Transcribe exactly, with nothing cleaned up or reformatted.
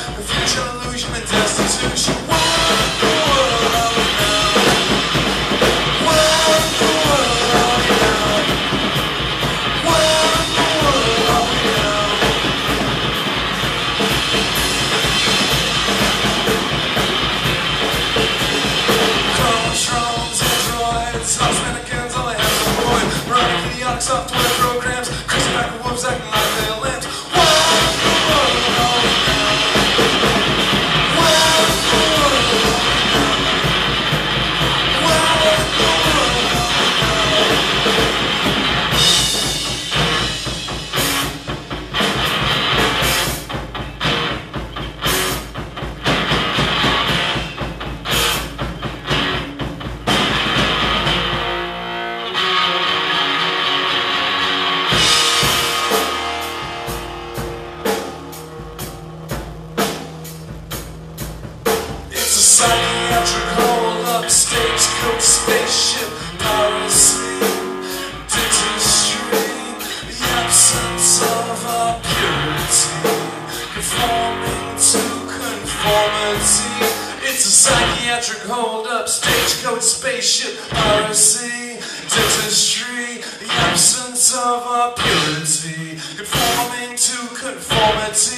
confusion, illusion, and destitution. What the world are we now? What the world are we now? What the world are we now? Chromosomes, androids, house mannequins, all they have is a void. Running idiotic software programs, crazy back wolves acting like they're lambs. What the world are we now? What the world are we now? What the world are we It's a psychiatric hold-up, stagecoach, spaceship, piracy, dentistry, the absence of our purity, conforming to conformity. It's a psychiatric hold-up, stagecoach, spaceship, piracy, dentistry, the absence of our purity, conforming to conformity.